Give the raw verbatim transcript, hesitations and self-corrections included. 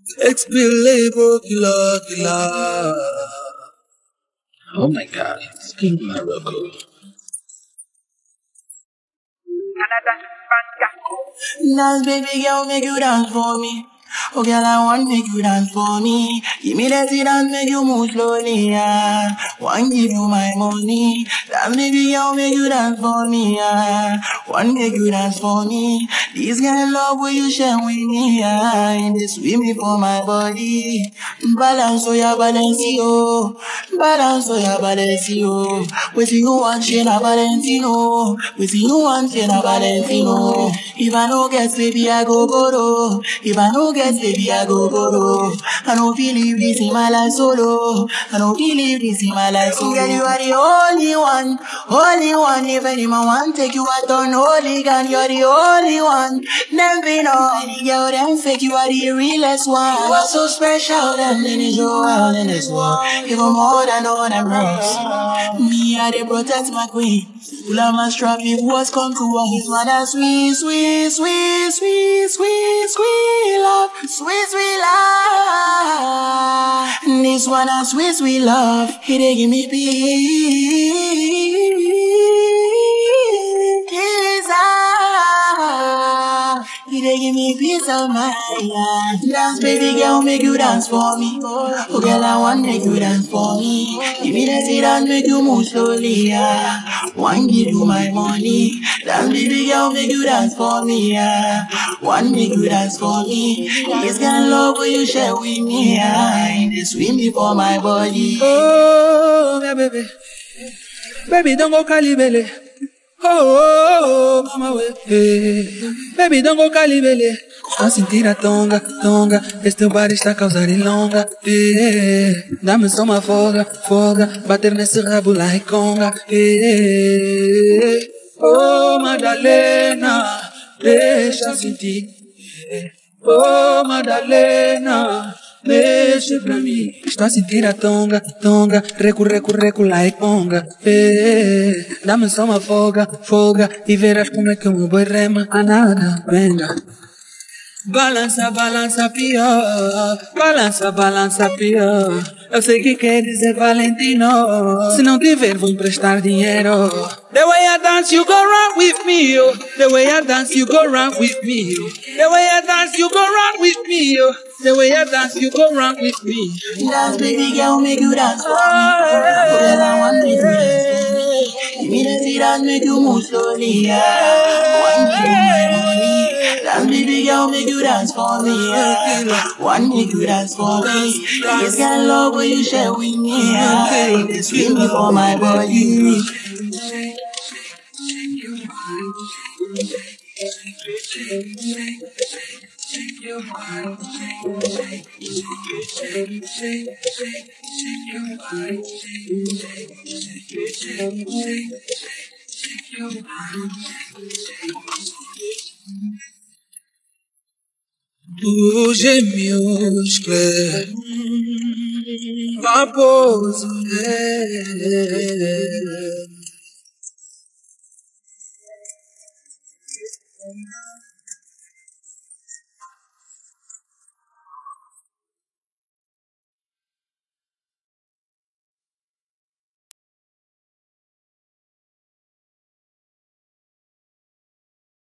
Expelable killer, killer. Oh my God, it's King Morocco. Dance, baby girl, make you dance for me. Oh girl, I want make you dance for me. Give me that dance, make you move slowly, yeah. Want give you my money. Dance, baby girl, make you dance for me, yeah. Want make you dance for me. This kind of love will you share with me, yeah. And they sweep me for my body. Balance, oh yeah, balance, yo. Balance, oh yeah, balance, yo. With you want shit, I balance, yo. With you want shit, I balance, yo. If I no get baby, I go go do. If I no get baby, I go go do. I don't believe this in my life solo. I don't believe this in my life solo. Girl, you are the only one, only one. If anyone want take you out on holy gun, you're the only one. Never know any girl them fake, you are the realest one. You are so special, them in this world, in this world. Even more than all them rocks. Me, I they protect my queen. Full of my strap, if what's come to us, it's what that sweet, sweet, sweet, sweet, sweet, sweet love, sweet, sweet love. And this one a sweet, sweet love, he they give me peace, ah. He they give me peace of mind. Dance, baby girl, make you dance for me. Oh girl, I want make you dance for me. Give me that sit and make you move slowly, yeah. Want give you my money. Dance, baby girl, make you dance for me, yeah. Want make you dance for me. This kind of love will you share with me, yeah. They swim me for my body. Oh, yeah, baby. Baby, don't go calibele. Oh, oh, oh, mama, we. Hey. Baby, don't go calibele. A sentir a tonga, tonga. Este bar está a causar ilonga. Hey. Dá-me só uma folga, folga. Bater nesse rabo lá e conga. Hey. Oh, Madalena, deixa sentir. Oh, Madalena, mexe pra mim. Estou a sentir a tonga, tonga. Recu, recu, recu, lá e conga. Eh, dá-me só uma folga, folga. E verás como é que o meu boi rema. A nada, venga. Balança, balança pior. Balança, balança pior. Eu sei que quer dizer Valentino. Se não tiver, vou emprestar dinheiro. The way I dance, you go round with me. Oh. The way I dance, you go round with me. Oh. The way I dance, you go round with me. Oh. The way I dance, you go round with me. Dance, baby girl, make you dance for me. Oh, girl, I want make you dance for me. Give me the seat and make you move slowly, yeah. One give you my money. Dance, baby girl, make you dance for me, yeah. One make you dance for me. This kind of love will you share with me, yeah. They swim me for my body. Shake your body, shake, shake, shake, shake, shake, shake your body, shake, shake, shake, shake, shake, shake your body, shake, shake. Do Djeey Miguel, vapor,